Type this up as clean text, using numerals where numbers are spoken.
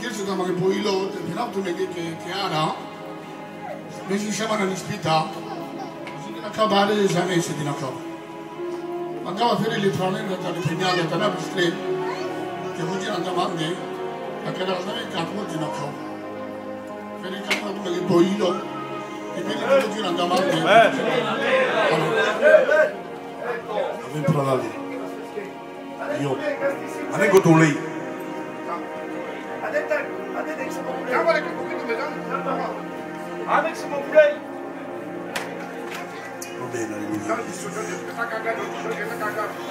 chiesto da che poi lo finito che era mi si chiamano l'ispita così che acabare l'esame si di nacco andava a fare le frane da impegnare da una pistre che oggi andava a me a che era da capo di nacco per il capo che poi lo e per il oggi andava a me avem pralali io anego tu lei Avec ce mon poulet. va bene